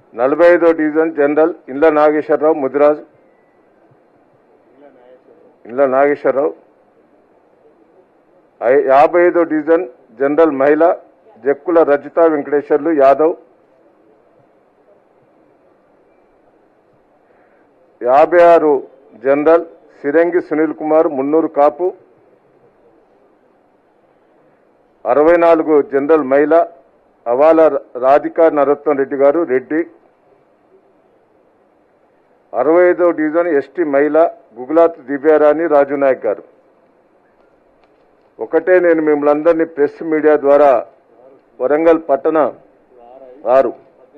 45వ division general ఇండ్ల నాగేశ్వరరావు ముదిరాజ్ ఇండ్ల Nageswararao 55వ division general మహిళ జక్కుల రజిత వెంకటేశ్వర్లు యాదవ్ 56 జనరల్ సిరంగి సునీల్ కుమార్ మున్నూరు కాపు 64 జనరల్ మహిళ అవాల రాధికా నరోత్తం రెడ్డి గారు రెడ్డి 65వ డివిజన్ ఎస్టీ మహిళ గుగులాత్ దివ్యారాణి రాజునాయక్ గారు. ఒకటే నేను మిమ్మల్ని అందరినీ ప్రెస్ మీడియా ద్వారా వరంగల్ పట్టణ 6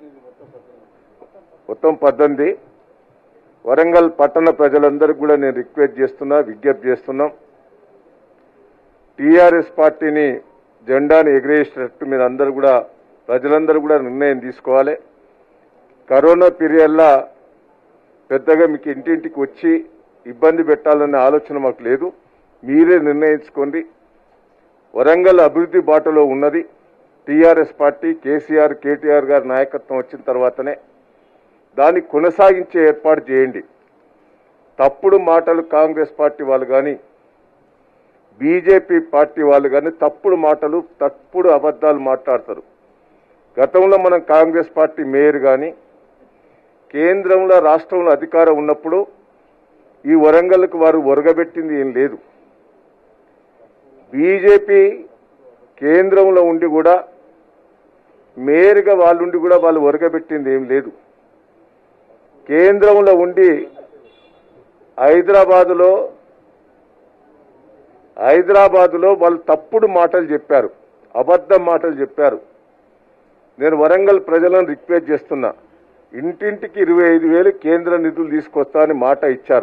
మొత్తం 18 వరంగల్ పట్టణ ప్రజలందరికీ కూడా నేను రిక్వెస్ట్ చేస్తున్నా, విజ్ఞప్తి చేస్తున్నాం. టీఆర్ఎస్ పార్టీని జెండాని ఎగిరేసేటట్టు మీరు అందరూ కూడా ప్రజలందరూ కూడా నిర్ణయం తీసుకోవాలి. కరోనా పీరియడ్లో పెద్దగా మీకు ఇంటింటికి వచ్చి ఇబ్బంది పెట్టాలనే ఆలోచన మాకు లేదు. మీరే నిర్ణయించుకోండి. వరంగల్ అభివృద్ధి బాటలో ఉన్నది టీఆర్ఎస్ పార్టీ. కేసీఆర్ కేటీఆర్ గారి నాయకత్వం వచ్చిన తర్వాతనే దాన్ని కొనసాగించే ఏర్పాటు చేయండి. తప్పుడు మాటలు కాంగ్రెస్ పార్టీ వాళ్ళు కానీ బీజేపీ పార్టీ వాళ్ళు కానీ తప్పుడు మాటలు తప్పుడు అబద్ధాలు మాట్లాడతారు. గతంలో మనం కాంగ్రెస్ పార్టీ మేయర్ కానీ కేంద్రంలో రాష్ట్రంలో అధికారం ఉన్నప్పుడు ఈ వరంగల్కు వారు ఒరగబెట్టింది ఏం లేదు. బీజేపీ కేంద్రంలో ఉండి కూడా మేయర్గా వాళ్ళుండి కూడా వాళ్ళు ఒరగబెట్టింది ఏం లేదు. కేంద్రంలో ఉండి హైదరాబాదులో వాళ్ళు తప్పుడు మాటలు చెప్పారు, అబద్ధం మాటలు చెప్పారు. నేను వరంగల్ ప్రజలను రిక్వెస్ట్ చేస్తున్నా, ఇంటింటికి 25,000 కేంద్ర నిధులు తీసుకొస్తా అని మాట ఇచ్చారు.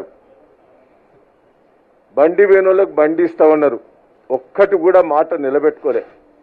బండి వేణులకు బండి ఇస్తామన్నారు, ఒక్కటి కూడా మాట నిలబెట్టుకోలే.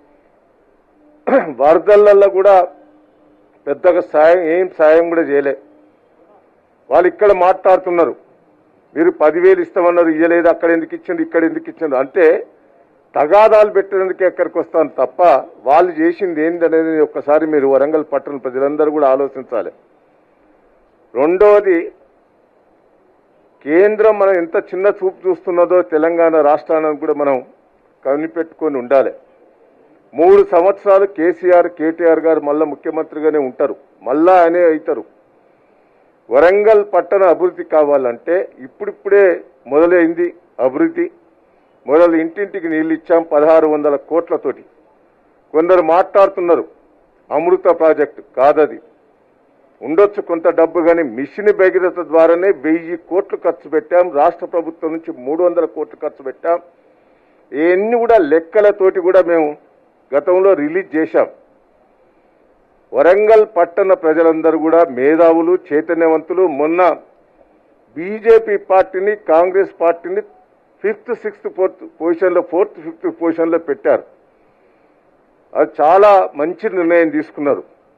వరదలలో కూడా పెద్దగా సాయం కూడా చేయలే. వాళ్ళు ఇక్కడ మాట్లాడుతున్నారు, మీరు 10,000 ఇస్తామన్నారు, ఇయ్యలేదు, అక్కడ ఎందుకు ఇచ్చింది, ఇక్కడ ఎందుకు ఇచ్చింది అంటే తగాదాలు పెట్టేందుకు ఎక్కడికి వస్తాను తప్ప వాళ్ళు చేసింది ఏందనేది ఒక్కసారి మీరు వరంగల్ పట్టణ ప్రజలందరూ కూడా ఆలోచించాలి. రెండవది, కేంద్రం మనం ఎంత చిన్న చూపు చూస్తున్నదో తెలంగాణ రాష్ట్రానికి కూడా మనం కనిపెట్టుకొని ఉండాలి. 3 సంవత్సరాలు కేసీఆర్ కేటీఆర్ గారు మళ్ళా ముఖ్యమంత్రిగానే ఉంటారు, మళ్ళా ఆయనే అవుతారు. వరంగల్ పట్టణ అభివృద్ధి కావాలంటే ఇప్పుడిప్పుడే మొదలైంది అభివృద్ధి. మొదలు ఇంటింటికి నీళ్ళు ఇచ్చాం 1600 కోట్లతోటి. కొందరు మాట్లాడుతున్నారు అమృత ప్రాజెక్టు కాదది, ఉండొచ్చు కొంత డబ్బు, కానీ మిషన్ భగీరథ ద్వారానే 1000 కోట్లు ఖర్చు పెట్టాం. రాష్ట్ర ప్రభుత్వం నుంచి 300 కోట్లు ఖర్చు పెట్టాం. ఇవన్నీ కూడా లెక్కలతోటి కూడా మేము గతంలో రిలీజ్ చేశాం. వరంగల్ పట్టణ ప్రజలందరూ కూడా మేధావులు, చైతన్యవంతులు. మొన్న బీజేపీ పార్టీని కాంగ్రెస్ పార్టీని 5th 6th 4th పొజిషన్లో 4th 5th పొజిషన్లో పెట్టారు. అది చాలా మంచి నిర్ణయం తీసుకున్నారు.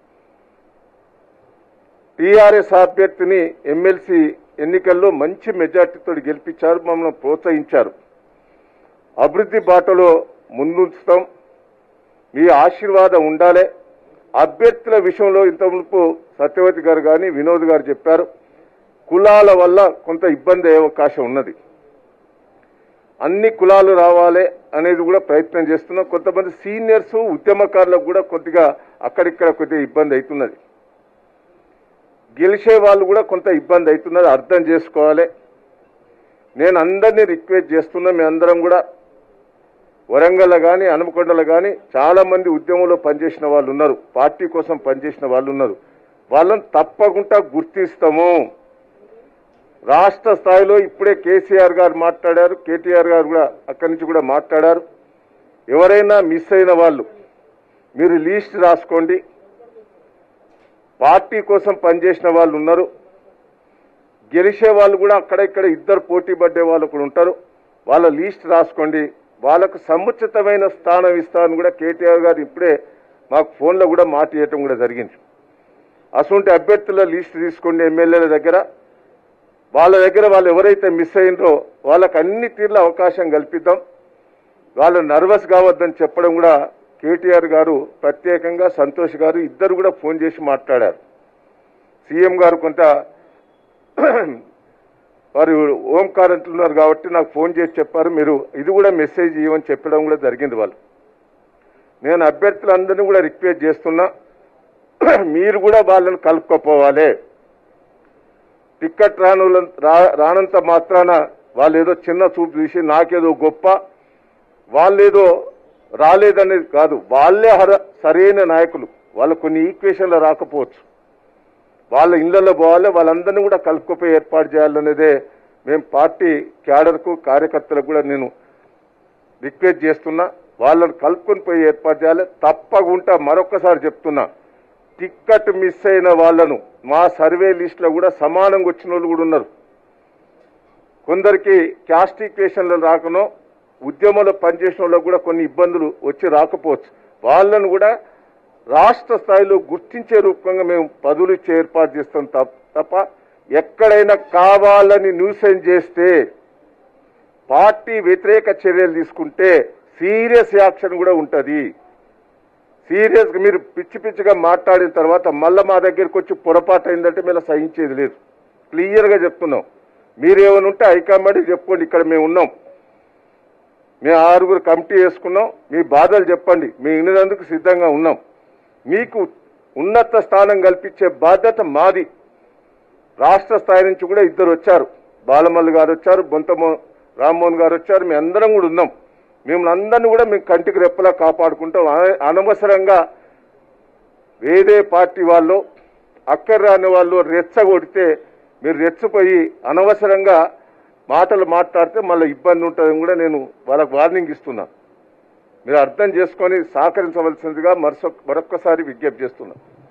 టీఆర్ఎస్ అభ్యర్థిని ఎమ్మెల్సీ ఎన్నికల్లో మంచి మెజార్టీతో గెలిపించారు, మమ్మల్ని ప్రోత్సహించారు. అభివృద్ధి బాటలో ముందుంచుతాం, మీ ఆశీర్వాదం ఉండాలి. అభ్యర్థుల విషయంలో ఇంతమునుపు సత్యవతి గారు కానీ వినోద్ గారు చెప్పారు, కులాల వల్ల కొంత ఇబ్బంది అయ్యే అవకాశం ఉన్నది. అన్ని కులాలు రావాలి అనేది కూడా ప్రయత్నం చేస్తున్నాం. కొంతమంది సీనియర్స్ ఉద్యమకారులకు కూడా కొద్దిగా అక్కడిక్కడ కొద్దిగా ఇబ్బంది అవుతున్నది. గెలిచే వాళ్ళు కూడా కొంత ఇబ్బంది అవుతున్నది, అర్థం చేసుకోవాలి. నేను అందరినీ రిక్వెస్ట్ చేస్తున్నా, మీ అందరం కూడా వరంగల్లో కానీ హనుమకొండలో కానీ చాలా మంది ఉద్యమంలో పనిచేసిన వాళ్ళు ఉన్నారు, పార్టీ కోసం పనిచేసిన వాళ్ళు ఉన్నారు. వాళ్ళని తప్పకుండా గుర్తిస్తాము. రాష్ట్ర స్థాయిలో ఇప్పుడే కేసీఆర్ గారు మాట్లాడారు, కేటీఆర్ గారు కూడా అక్కడి నుంచి కూడా మాట్లాడారు. ఎవరైనా మిస్ అయిన వాళ్ళు మీరు లిస్ట్ రాసుకోండి. పార్టీ కోసం పనిచేసిన వాళ్ళు ఉన్నారు, గెలిచే వాళ్ళు కూడా అక్కడ ఇక్కడ 2 పోటీ పడ్డే వాళ్ళు కూడా ఉంటారు. వాళ్ళ లిస్ట్ రాసుకోండి. వాళ్ళకు సముచితమైన స్థానం ఇస్తామని కూడా కేటీఆర్ గారు ఇప్పుడే మాకు ఫోన్లో కూడా మాట ఇవ్వటం కూడా జరిగింది. అటువంటి అభ్యర్థుల లిస్ట్ తీసుకోండి ఎమ్మెల్యేల దగ్గర. వాళ్ళ దగ్గర వాళ్ళు ఎవరైతే మిస్ అయినరో వాళ్ళకు అన్ని తీర్ల అవకాశం కల్పిద్దాం. వాళ్ళు నర్వస్ కావద్దని చెప్పడం కూడా కేటీఆర్ గారు ప్రత్యేకంగా సంతోష్ గారు ఇద్దరు కూడా ఫోన్ చేసి మాట్లాడారు. సీఎం గారు కొంత వారు ఓంకార్ అంటున్నారు కాబట్టి నాకు ఫోన్ చేసి చెప్పారు, మీరు ఇది కూడా మెసేజ్ ఇవ్వని చెప్పడం కూడా జరిగింది వాళ్ళు. నేను అభ్యర్థులందరినీ కూడా రిక్వెస్ట్ చేస్తున్నా, మీరు కూడా వాళ్ళని కలుపుకోపోవాలి. టిక్కెట్ రానంత మాత్రాన వాళ్ళు ఏదో చిన్న చూపు చూసి నాకేదో గొప్ప, వాళ్ళేదో రాలేదనేది కాదు. వాళ్ళే సరైన నాయకులు. వాళ్ళు కొన్ని ఈక్వేషన్లు రాకపోవచ్చు, వాళ్ళ ఇళ్లలో పోవాలి, వాళ్ళందరినీ కూడా కలుపుకుపోయి ఏర్పాటు చేయాలనేదే మేము పార్టీ క్యాడర్కు కార్యకర్తలకు కూడా నేను రిక్వెస్ట్ చేస్తున్నా. వాళ్ళని కలుపుకొని పోయి ఏర్పాటు చేయాలి. తప్పకుండా మరొకసారి చెప్తున్నా, టిక్కెట్ మిస్ అయిన వాళ్ళను మా సర్వే లిస్టులో కూడా సమానంగా వచ్చిన వాళ్ళు కూడా ఉన్నారు. కొందరికి క్యాస్ట్ ఈక్వేషన్లు రాకనో ఉద్యమంలో పనిచేసిన వాళ్ళకు కూడా కొన్ని ఇబ్బందులు వచ్చి రాకపోవచ్చు. వాళ్ళను కూడా రాష్ట్ర స్థాయిలో గుర్తించే రూపంగా మేము పదవులు ఇచ్చి ఏర్పాటు చేస్తాం తప్ప ఎక్కడైనా కావాలని న్యూసెన్స్ చేస్తే, పార్టీ వ్యతిరేక చర్యలు తీసుకుంటే సీరియస్ యాక్షన్ కూడా ఉంటుంది. సీరియస్గా మీరు పిచ్చి పిచ్చిగా మాట్లాడిన తర్వాత మళ్ళీ మా దగ్గరికి వచ్చి పొరపాటు అయిందంటే మేము సహించేది లేదు. క్లియర్గా చెప్తున్నాం. మీరేమైనా ఉంటే హైకమాండ్కి చెప్పుకోండి, ఇక్కడ మేము ఉన్నాం. మేము 6 కమిటీ వేసుకున్నాం, మీ బాధలు చెప్పండి, మేము వినేందుకు సిద్ధంగా ఉన్నాం. మీకు ఉన్నత స్థానం కల్పించే బాధ్యత మాది. రాష్ట్ర స్థాయి నుంచి కూడా 2 వచ్చారు, బాలమల్లి గారు వచ్చారు, బొంత రామ్మోహన్ గారు వచ్చారు. మేము అందరం కూడా ఉన్నాం. మిమ్మల్ని అందరినీ కూడా మేము కంటికి రెప్పలా కాపాడుకుంటాం. అనవసరంగా వేరే పార్టీ వాళ్ళు అక్కర్రాని వాళ్ళు రెచ్చగొడితే మీరు రెచ్చిపోయి అనవసరంగా మాటలు మాట్లాడితే మళ్ళీ ఇబ్బంది ఉంటుందని కూడా నేను వాళ్ళకు వార్నింగ్ ఇస్తున్నా. మీరు అర్థం చేసుకొని సహకరించవలసిందిగా మరొక్కసారి విజ్ఞప్తి చేస్తున్నా.